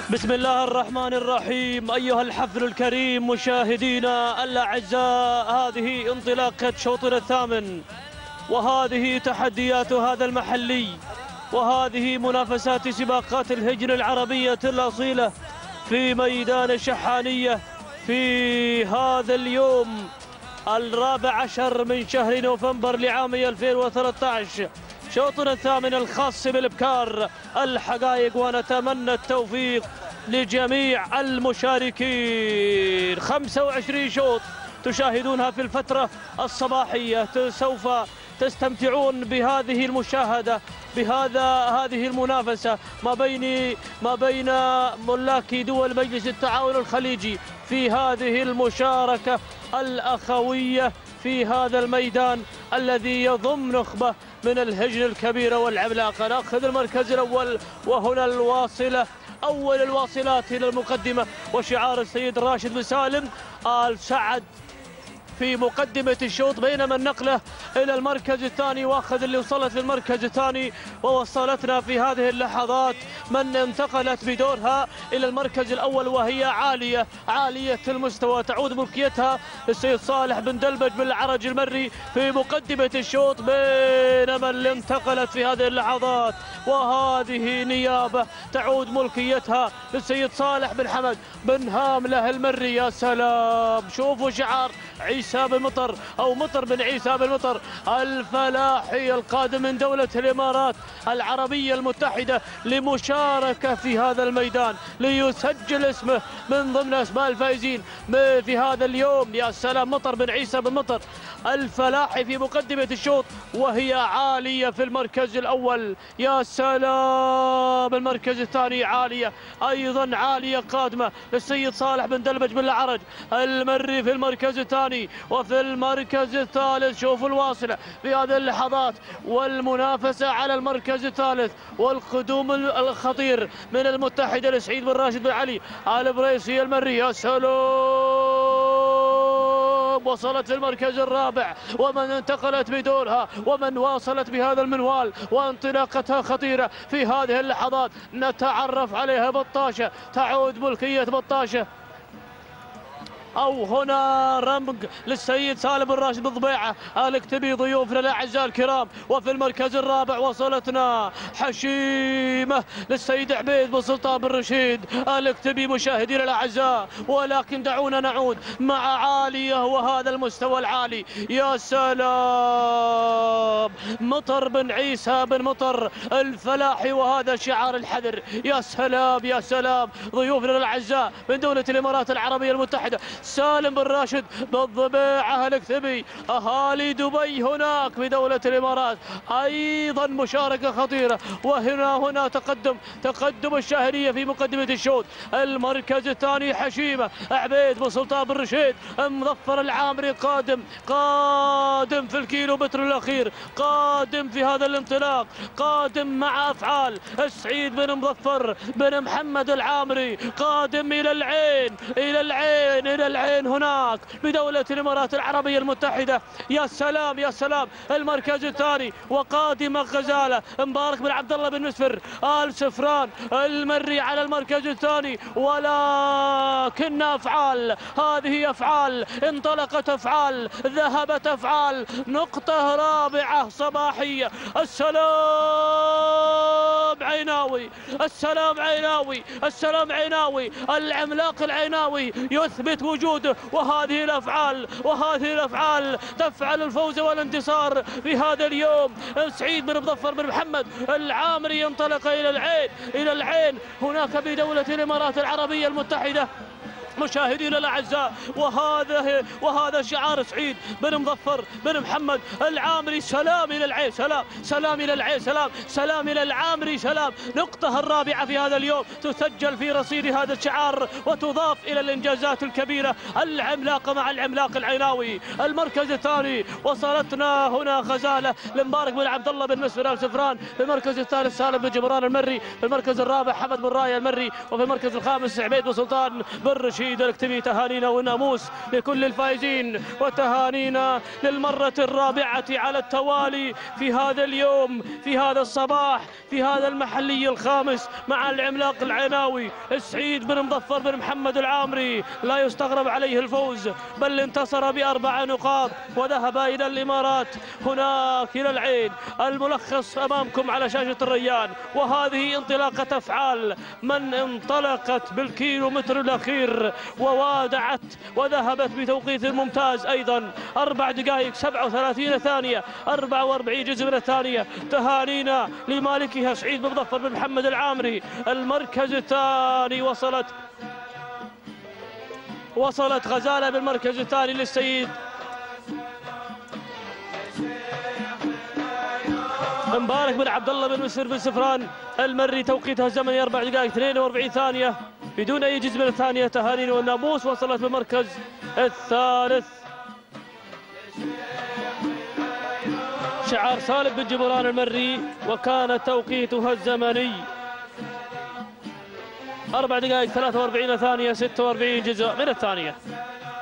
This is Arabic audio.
بسم الله الرحمن الرحيم. أيها الحفل الكريم مشاهدينا الأعزاء، هذه انطلاقة شوطنا الثامن، وهذه تحديات هذا المحلي، وهذه منافسات سباقات الهجن العربية الأصيلة في ميدان الشحانية في هذا اليوم 14 من شهر نوفمبر لعام 2013. شوطنا الثامن الخاص بالإبكار الحقائق، ونتمنى التوفيق لجميع المشاركين. 25 شوط تشاهدونها في الفترة الصباحية، سوف تستمتعون بهذه المشاهدة، هذه المنافسة ما بين ملاك دول مجلس التعاون الخليجي في هذه المشاركة الأخوية في هذا الميدان الذي يضم نخبة من الهجن الكبيرة والعملاقة. نأخذ المركز الأول، وهنا الواصلة، أول الواصلات إلى المقدمة، وشعار السيد راشد بن سالم آل سعد في مقدمة الشوط، بينما النقلة إلى المركز الثاني، واخذ اللي وصلت للمركز الثاني ووصلتنا في هذه اللحظات من انتقلت بدورها إلى المركز الأول، وهي عالية المستوى، تعود ملكيتها للسيد صالح بن دلبج بن العرج المري في مقدمة الشوط، بينما اللي انتقلت في هذه اللحظات وهذه نيابة تعود ملكيتها للسيد صالح بن حمد بن هامله المري. يا سلام، شوفوا شعار عيسى بن مطر أو مطر بن عيسى بن مطر الفلاحي القادم من دولة الإمارات العربية المتحدة لمشاركة في هذا الميدان، ليسجل اسمه من ضمن أسماء الفائزين في هذا اليوم. يا سلام، مطر بن عيسى بن مطر الفلاحي في مقدمة الشوط، وهي عالية في المركز الأول. يا سلام، المركز الثاني عالية، أيضا عالية قادمة للسيد صالح بن دلبج بن العرج المري في المركز الثاني. وفي المركز الثالث شوفوا الواصلة في هذه اللحظات والمنافسة على المركز الثالث، والقدوم الخطير من المتحدة لسعيد بن راشد بن علي البريسي المري. يا سلام، وصلت للمركز الرابع، ومن انتقلت بدورها ومن واصلت بهذا المنوال وانطلاقتها خطيرة في هذه اللحظات. نتعرف عليها بطاشة، تعود ملكية بطاشة، أو هنا رمق للسيد سالم بن راشد بن ضبيعة الكتبي ضيوفنا الأعزاء الكرام. وفي المركز الرابع وصلتنا حشيمة للسيد عبيد بن سلطان بن رشيد الكتبي مشاهدينا الأعزاء. ولكن دعونا نعود مع عالية وهذا المستوى العالي. يا سلام، مطر بن عيسى بن مطر الفلاحي، وهذا شعار الحذر. يا سلام يا سلام، ضيوفنا الأعزاء من دولة الإمارات العربية المتحدة، سالم بن راشد بن ضبيعة الكتبي، أهالي دبي هناك في دولة الإمارات، أيضا مشاركة خطيرة. وهنا تقدم الشاهرية في مقدمة الشوط. المركز الثاني حشيمة عبيد بن سلطان بن رشيد، مظفر العامري قادم في الكيلو متر الأخير، قادم في هذا الانطلاق، قادم مع أفعال السعيد بن مظفر بن محمد العامري، قادم إلى العين هناك بدولة الإمارات العربية المتحدة. يا سلام يا سلام، المركز الثاني وقادمة غزالة مبارك بن عبد الله بن مسفر آل سفران المري على المركز الثاني. ولكن أفعال، هذه أفعال، انطلقت أفعال، ذهبت أفعال، نقطة رابعة صباحية. السلام عيناوي، السلام عيناوي، السلام عيناوي، العملاق العيناوي يثبت وجوده، وهذه الأفعال تفعل الفوز والانتصار في هذا اليوم. سعيد بن مظفر بن محمد العامري ينطلق إلى العين هناك بدولة الإمارات العربية المتحدة مشاهدينا الأعزاء. وهذا شعار سعيد بن مظفر بن محمد العامري. سلام إلى العين، سلام إلى العين، سلام إلى العامري، سلام. نقطة الرابعة في هذا اليوم تسجل في رصيد هذا الشعار، وتضاف إلى الإنجازات الكبيرة العملاقة مع العملاق العيناوي. المركز الثاني وصلتنا هنا غزالة لمبارك بن عبد الله بن مسفر آل سفران، في المركز الثالث سالم بن جبران المري، في المركز الرابع حمد بن راية المري، وفي المركز الخامس عبيد بن سلطان بن رشيد سعيد الاكتبي. تهانينا والناموس لكل الفائزين، وتهانينا للمرة الرابعة على التوالي في هذا اليوم، في هذا الصباح، في هذا المحلي الخامس مع العملاق العناوي سعيد بن مظفر بن محمد العامري. لا يستغرب عليه الفوز، بل انتصر ب4 نقاط وذهب إلى الإمارات. هناك إلى العين الملخص أمامكم على شاشة الريان، وهذه انطلاقة أفعال من انطلقت بالكيلومتر الأخير ووادعت وذهبت بتوقيت ممتاز أيضا 4 دقائق 37 ثانية 44 جزء من الثانية. تهانينا لمالكها سعيد بن مظفر بن محمد العامري. المركز الثاني وصلت غزالة بالمركز الثاني للسيد مبارك بن عبد الله بن مسر بن سفران المري. توقيتها الزمني 4 دقائق 42 ثانية بدون أي جزء من الثانية. تهانينا والناموس وصلت بالمركز الثالث. شعار سالم بن جبران المري، وكان توقيتها الزمني 4 دقائق 43 ثانية 46 جزء من الثانية.